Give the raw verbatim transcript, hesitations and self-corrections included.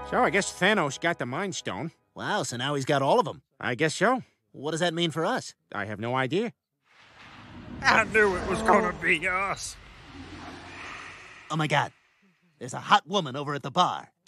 So I guess Thanos got the Mind Stone. Wow, so now he's got all of them. I guess so. What does that mean for us? I have no idea. I knew it was gonna be us. Oh my God, there's a hot woman over at the bar.